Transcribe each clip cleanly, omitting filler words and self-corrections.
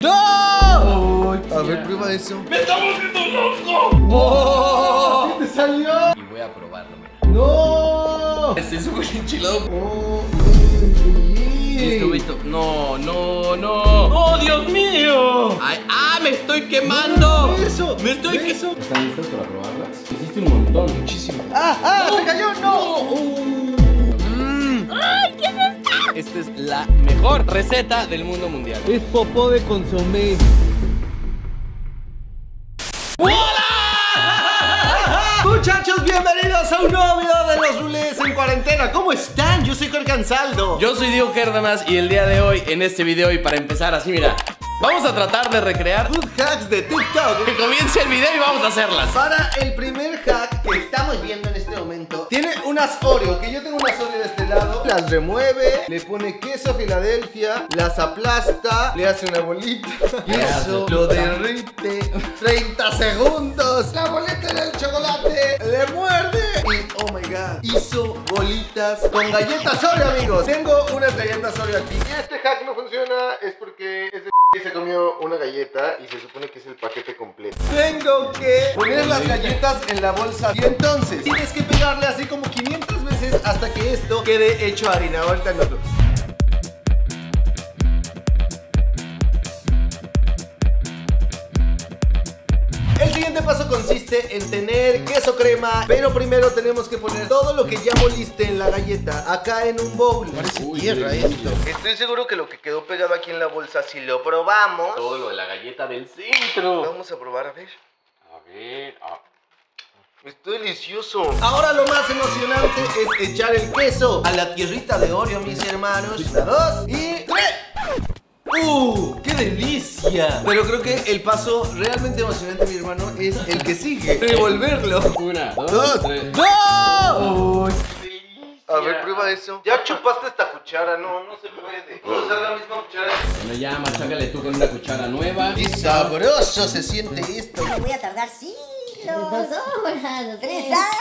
¡No! A ver, prueba eso. ¡Me está volviendo loco! ¡Oh! ¿Qué te salió? Y voy a probarlo, mira. ¡No! Estoy súper enchilado. ¡Oh! Listo. No. ¡Oh, Dios mío! Ay, me estoy quemando. Eso. Me estoy eso. ¿Están listos para probarlas? Hiciste un montón. Muchísimo. ¡Se cayó! ¡No! ¡Ay, qué es esto! Esta es la mejor receta del mundo mundial. Es popó de consomé. Muchachos, bienvenidos a un nuevo video de los Rulés en cuarentena. ¿Cómo están? Yo soy Jorge Ansaldo. Yo soy Diego Cárdenas y el día de hoy, en este video y para empezar así, mira, vamos a tratar de recrear Food hacks de TikTok. que comience el video y vamos a hacerlas. Para el primer hack que estamos viendo en este momento, tiene unas Oreo, que yo tengo unas Oreo de este lado. Las remueve, le pone queso Filadelfia, las aplasta, le hace una bolita y eso lo derrite 30 segundos. La bolita en el chocolate, le muerde y oh my god, hizo bolitas con galletas Oreo, amigos. Tengo unas galletas Oreo aquí. Y este hack no funciona es porque es de y se comió una galleta y se supone que es el paquete completo. Tengo que poner las galletas en la bolsa y entonces tienes que pegarle así como 500 veces hasta que esto quede hecho harina. Ahorita nos vemos. El siguiente paso consiste en tener queso crema, pero primero tenemos que poner todo lo que ya moliste en la galleta acá en un bowl. Parece tierra esto. Estoy seguro que lo que quedó pegado aquí en la bolsa, si lo probamos, Todo lo de la galleta del centro. vamos a probar, a ver. A ver. Está delicioso. Ahora lo más emocionante es echar el queso a la tierrita de Oreo, mis hermanos. Una, dos y tres. ¡Qué delicia! Pero creo que el paso realmente emocionante, mi hermano, es el que sigue. Revolverlo. Una, Dos, dos, tres. ¡No! ¡Qué delicia! A ver, prueba eso. Ya chupaste esta cuchara, no se puede. ¿Puedo usar la misma cuchara? Bueno, ya machácale tú con una cuchara nueva. ¡Qué sabroso se siente esto! Voy a tardar siglos. 2 horas. 3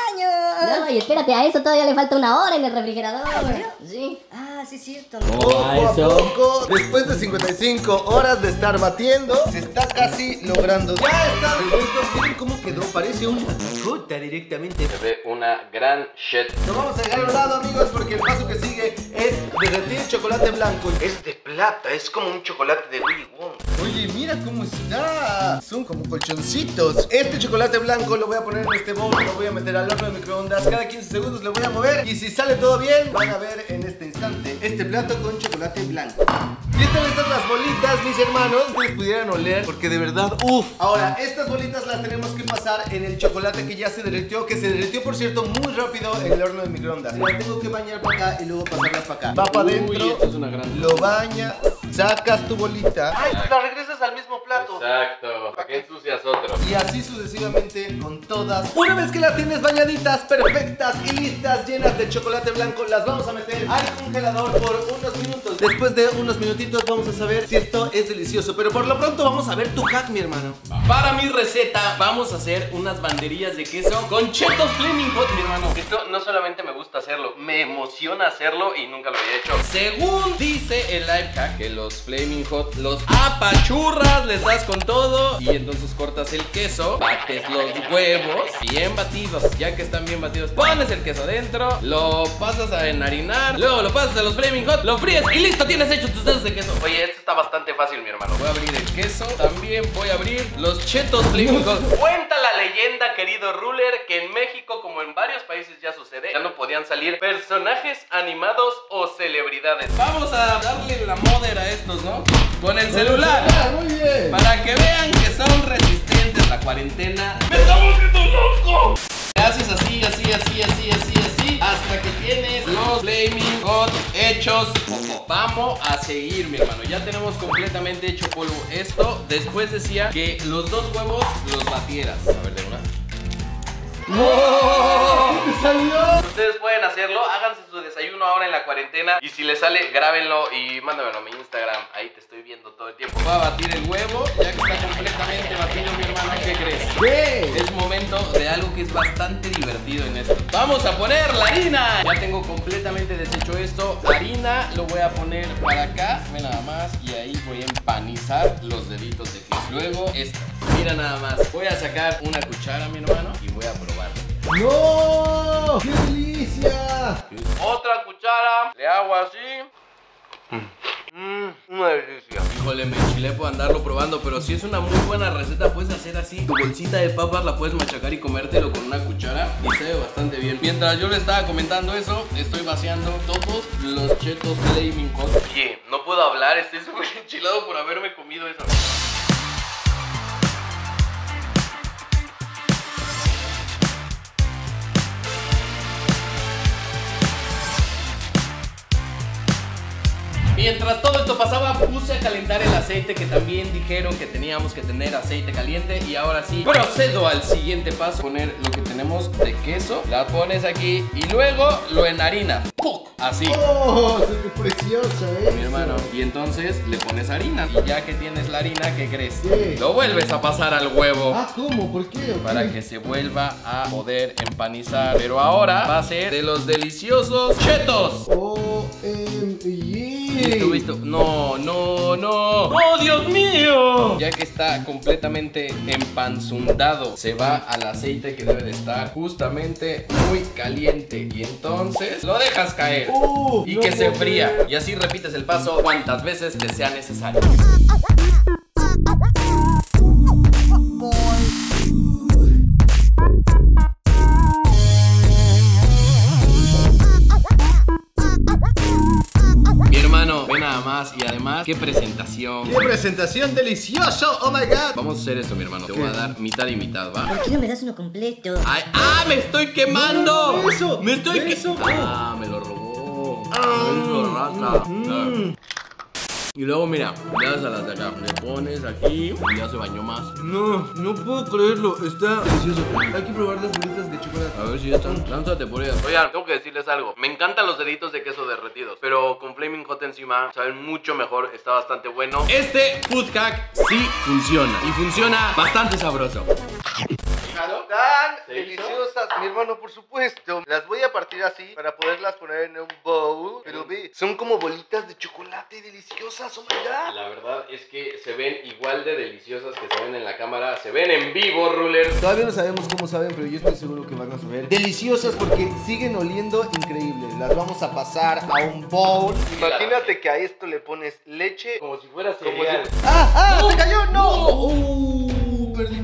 años. No, y espérate, a eso todavía le falta 1 hora en el refrigerador. Sí. Ah, sí, es cierto. Poco a poco, después de 55 horas de estar batiendo, se está casi logrando. ¡Ya está revuelto! Miren cómo quedó, parece una gota directamente. Se ve una gran shit. Lo vamos a dejar a un lado, amigos, porque el paso que sigue es derretir chocolate blanco. Es de plata, es como un chocolate de Willy Wonka. Oye, mira cómo está. Son como colchoncitos. Este chocolate blanco lo voy a poner en este bowl, lo voy a meter al horno de microondas. Cada 15 segundos lo voy a mover y si sale todo bien, van a ver en este instante este plato con chocolate blanco. Y están estas las bolitas, mis hermanos. Ustedes pudieran oler, porque de verdad, uff. Ahora, estas bolitas las tenemos que pasar en el chocolate que ya se derritió, que se derritió, por cierto, muy rápido en el horno de microondas. Las tengo que bañar para acá y luego pasarlas para acá. Va para adentro, esto es una gran... lo baña, sacas tu bolita. ¡Ay, pues la regresas al mismo plato! Exacto. ¿Para qué ensucias otro? Y así sucesivamente con todas. Una vez que las tienes bañaditas, perfectas y listas, llenas de chocolate blanco, las vamos a meter al congelador por unos minutos. Después de unos minutitos vamos a saber si esto es delicioso. Pero por lo pronto vamos a ver tu hack, mi hermano. Para mi receta vamos a hacer unas banderillas de queso con Cheetos Flaming Hot, mi hermano. Esto no solamente me gusta hacerlo, me emociona hacerlo y nunca lo había hecho. Según dice el life hack, que los Flaming Hot los apachurras, les das con todo y entonces cortas el queso, bates los huevos bien batidos. Ya que están bien batidos, pones el queso dentro, lo pasas a enharinar, luego lo pasas a los Flaming Hot, lo fríes y listo, tienes hecho tus dedos de queso. Oye, esto está bastante fácil, mi hermano. Voy a abrir el queso, también voy a abrir los Cheetos Flaming Hot. Cuenta la leyenda, querido ruler, que en México, como en varios países ya sucede, ya no podían salir personajes animados o celebridades. Vamos a darle la moder a estos, ¿no? Con el celular. Muy bien. Para que vean que son resistentes a la cuarentena. ¡Me está volviendo loco! Haces así, hasta que tienes los Flaming Hot hechos. Vamos a seguir, mi hermano. Ya tenemos completamente hecho polvo esto. Después decía que los 2 huevos los batieras. A ver, de una. ¡Oh! ¿Qué te salió? Ustedes pueden hacerlo, háganse su desayuno ahora en la cuarentena. Y si les sale, grábenlo y mándamelo a mi Instagram. Ahí te estoy viendo todo el tiempo. Voy a batir el huevo, ya que está completamente batido, mi hermano. ¿Qué crees? ¿Qué? Es momento de algo que es bastante divertido en esto. Vamos a poner la harina. Ya tengo completamente deshecho esto. Harina lo voy a poner para acá, ve nada más. Y ahí voy a empacar. empanizar los deditos de queso. Luego estas. Mira nada más. Voy a sacar una cuchara, mi hermano, y voy a probarla. ¡No! ¡Qué delicia! Otra cuchara. Le hago así. Una delicia. Híjole, me enchilé por andarlo probando, pero si es una muy buena receta, puedes hacer así. Tu bolsita de papas la puedes machacar y comértelo con una cuchara y sabe bastante bien. Mientras yo le estaba comentando eso, estoy vaciando todos los Chetos Flaming Hot. Oye, no puedo hablar, estoy súper enchilado por haberme comido eso. Mientras todo esto pasaba, puse a calentar el aceite, que también dijeron que teníamos que tener aceite caliente. Y ahora sí, procedo al siguiente paso. Poner lo que tenemos de queso. La pones aquí y luego lo enharinas. ¡Puc! Así. ¡Oh! Se ve preciosa, Mi hermano. Y entonces le pones harina. Y ya que tienes la harina, ¿qué crees? ¿Qué? Lo vuelves a pasar al huevo. Ah, ¿cómo? ¿Por qué? Para que se vuelva a poder empanizar. Pero ahora va a ser de los deliciosos Chetos. ¿Visto? No, no, no. ¡Oh, Dios mío! Ya que está completamente empanzundado, se va al aceite que debe de estar justamente muy caliente. Y entonces lo dejas caer y que se fría. Y así repites el paso cuantas veces te sea necesario. Ve nada más, y además, qué presentación. ¡Qué presentación delicioso! ¡Oh my god! Vamos a hacer esto, mi hermano. Te voy a dar mitad y mitad, ¿va? ¿Por qué no me das uno completo? ¡Ay! ¡Ah! ¡Me estoy quemando! No, eso, ¡Me estoy eso. ¡Ah! Me lo robó. Eso, raza. Y luego, mira, le das a las de acá. Le pones aquí y ya se bañó más. No, no puedo creerlo. Está delicioso. Hay que probar las bolitas de chocolate. A ver si ya están. Lánzate por ellas. Oigan, tengo que decirles algo. Me encantan los deditos de queso derretidos, pero con Flaming Hot encima saben mucho mejor. Está bastante bueno. Este food hack sí funciona. Y funciona bastante sabroso. Tan ¿Se hizo? deliciosas, mi hermano, por supuesto. Las voy a partir así para poderlas poner en un bowl. Pero ve, son como bolitas de chocolate deliciosas. Oh my god. La verdad es que se ven igual de deliciosas que se ven en la cámara. Se ven en vivo, rulers. Todavía no sabemos cómo saben, pero yo estoy seguro que van a saber deliciosas porque siguen oliendo increíble. Las vamos a pasar a un bowl. Imagínate que a esto le pones leche. Como si fuera cereal. ¡Ah! ¡No! ¡Se cayó! ¡No! Perdí.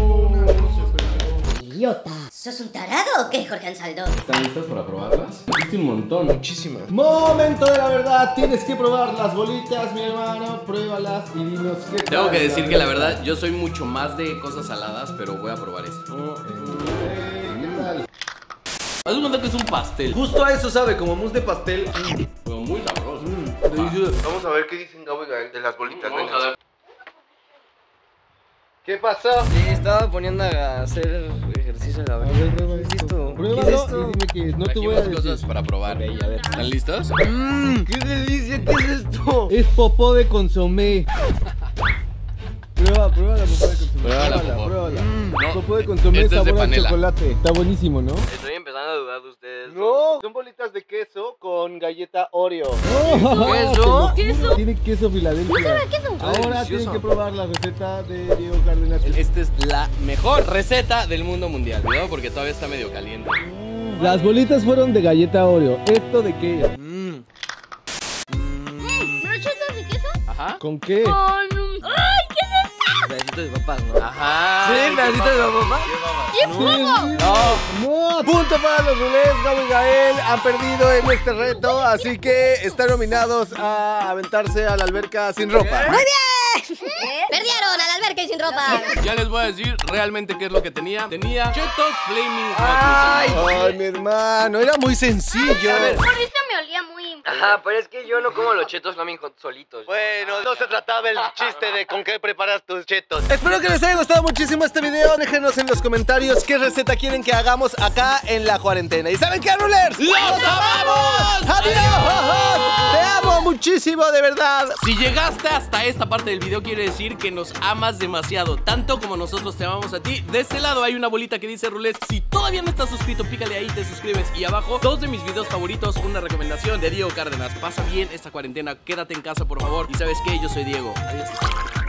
Idiota. ¿Sos un tarado o qué, Jorge Ansaldo? ¿Están listas para probarlas? Hiciste un montón. Muchísimas. Momento de la verdad. Tienes que probar las bolitas, mi hermano. Pruébalas y dinos qué tal. Tengo que decir que la verdad yo soy mucho más de cosas saladas, pero voy a probar esto. ¿Qué tal? Haz de cuenta que es un pastel. Justo a eso sabe, como mousse de pastel. Pero muy sabroso. Delicioso. Vamos a ver qué dicen Gabo y Gael de las bolitas. Vamos venga. a ver. ¿Qué pasó? Sí, estaba poniendo a hacer ejercicio en la verdad. ¿Qué es esto? Pruébalo ¿Qué es esto? y dime que no te voy a Trajimos decir. cosas para probar. Ok, a ver. ¿Están listos? ¡Qué delicia! ¿Qué es esto? Es popó de consomé. Prueba la popó de consomé. Prueba la popó. Pruébala. No, Popó de consomé este es de sabor a panela. chocolate. Está buenísimo, ¿no? Estoy empezando a dudar de ustedes. No, son bolitas de queso con galleta Oreo. ¿Queso? ¿Queso? Tiene queso Filadelfia. queso. Ahora Delicioso. tienen que probar la receta de Diego Cárdenas. Esta es la mejor receta del mundo mundial. Cuidado porque todavía está medio caliente. Las bolitas fueron de galleta Oreo. ¿Esto de qué? ¿Brochetas de queso? Ajá. ¿Con qué? Con... ¡Ay! ¿Qué es esto? Pedacitos de papas, ¿no? Ajá. Sí, pedacitos de papá. ¡Y fuego! No. No, punto para los rulés. Gabo y Gael han perdido en este reto, así que están nominados a aventarse a la alberca sin ropa. ¡Muy bien! Perdieron a la alberca y sin ropa. Ya les voy a decir realmente qué es lo que tenía. Tenía Chetos Flaming Hot. Ay, mi hermano, era muy sencillo. Por eso me olía muy... Ajá, pero es que yo no como los chetos Flaming Hot solitos. Bueno, no se trataba el chiste de con qué preparas tus chetos. Espero que les haya gustado muchísimo este video. Déjenos en los comentarios qué receta quieren que hagamos acá en la cuarentena. ¿Y saben qué, rulers? ¡Los amamos! ¡Adiós! ¡Te amo muchísimo, de verdad! Si llegaste hasta esta parte del video, quiere decir que nos amas demasiado, tanto como nosotros te amamos a ti. De este lado hay una bolita que dice Rulés. Si todavía no estás suscrito, pícale ahí, te suscribes. Y abajo, 2 de mis videos favoritos, una recomendación de Diego Cárdenas. Pasa bien esta cuarentena, quédate en casa por favor. Y ¿sabes qué? Yo soy Diego. Adiós.